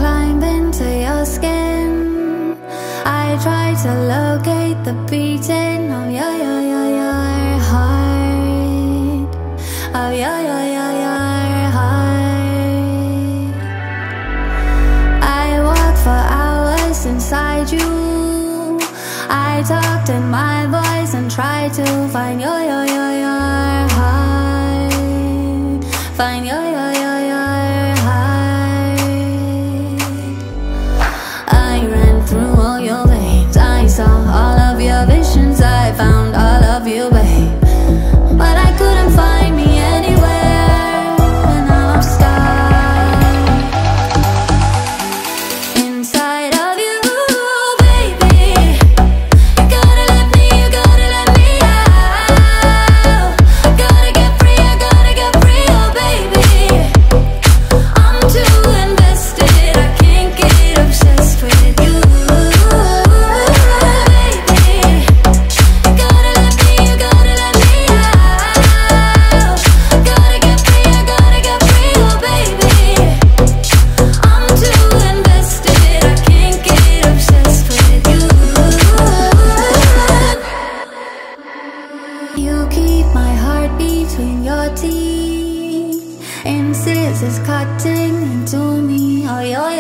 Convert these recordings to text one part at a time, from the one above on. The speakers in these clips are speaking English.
climb into your skin. I try to locate the beating of your heart, of your heart. I walk for hours inside you. I talked in my voice and tried to find your heart, find your heart. I ran through all your veins. I saw all of your visions. I found all of you, babe, but I couldn't find me anywhere, and now I'm stuck inside of you, baby. You gotta let me out. Gotta get free, I gotta get free, oh baby. I'm too invested, I can't get obsessed with you, baby. You gotta let me out. Gotta get free, I gotta get free, oh baby. I'm too invested, I can't get obsessed with you. You keep my heart between your teeth, and scissors cutting into me. Oh, your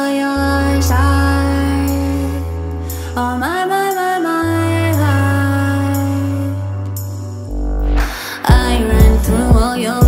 side. Oh, my heart. I ran through all your